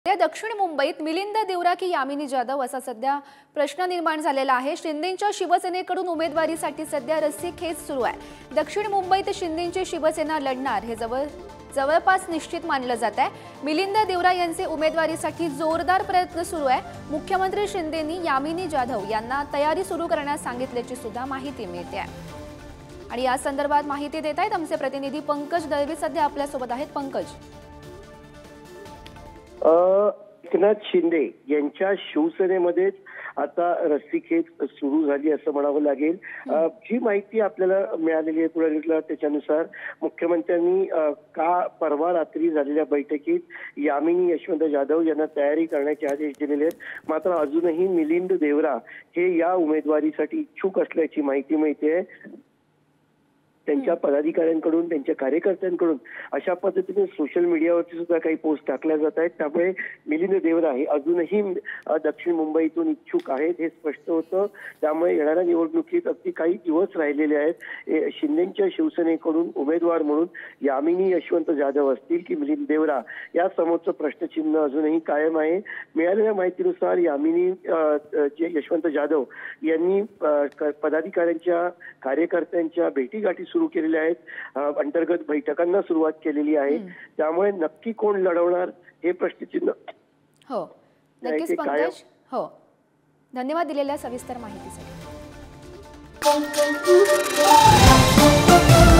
दक्षिण मुंबईत मिलिंद देवरा की यामिनी जाधव असा सध्या प्रश्न निर्माण झालेला आहे। शिंदेंच्या शिवसेनेकडून उमेदवारीसाठी सध्या रस्सीखेच सुरू आहे। दक्षिण मुंबईत शिंदेंची शिवसेना लढणार हे जवळपास निश्चित मानलं जात आहे। मिलिंद देवरा यांचे उमेदवारीसाठी जोरदार प्रयत्न सुरू आहे। मुख्यमंत्री शिंदेंनी यामिनी जाधव यांना तयारी सुरू करण्यास सांगितल्याची सुद्धा माहिती मिळते आहे। आणि या संदर्भात माहिती देत आहेत आमचे प्रतिनिधी पंकज दळवी, सध्या आपल्या सोबत आहेत। पंकज, एकनाथ शिंदे यांच्या शिवसेनेमध्येच आता रस्सीखेच सुरू झाली असं म्हणावं लागेल। जी माहिती आपल्याला मिळालेली आहे पुढे त्याच्यानुसार मुख्यमंत्र्यांनी परवा रात्री झालेल्या बैठकीत यामिनी यशवंत जाधव यांना तयारी करण्याचे आदेश दिलेले आहेत। मात्र अजूनही मिलिंद देवरा हे या उमेदवारीसाठी इच्छुक असल्याची माहिती मिळते। त्यांच्या पदाधिकाऱ्यांकडून, त्यांच्या कार्यकर्त्यांकडून अशा पद्धतीने सोशल मीडियावरती सुद्धा काही पोस्ट टाकल्या जात आहेत। त्यामुळे मिलिंद देवरा हे अजूनही दक्षिण मुंबईतून इच्छुक आहेत हे स्पष्ट होतं। त्यामुळे येणाऱ्या निवडणुकीत अगदी काही दिवस राहिलेले आहेत। शिंदेच्या शिवसेनेकडून उमेदवार म्हणून यामिनी यशवंत जाधव असतील की मिलिंद देवरा, या समोरचं प्रश्नचिन्ह अजूनही कायम आहे। मिळालेल्या माहितीनुसार यामिनी यशवंत जाधव यांनी पदाधिकाऱ्यांच्या, कार्यकर्त्यांच्या भेटीगाठी सुरू केलेल्या आहेत। अंतर्गत बैठकांना सुरुवात केलेली आहे। त्यामुळे नक्की कोण लढवणार हे प्रश्नचिन्ह हो नक्कीच पंकज। हो, धन्यवाद दिलेल्या सविस्तर माहितीसाठी।